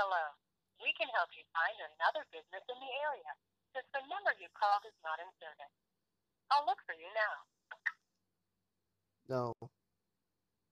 Hello. We can help you find another business in the area, since the number you called is not in service. I'll look for you now. No.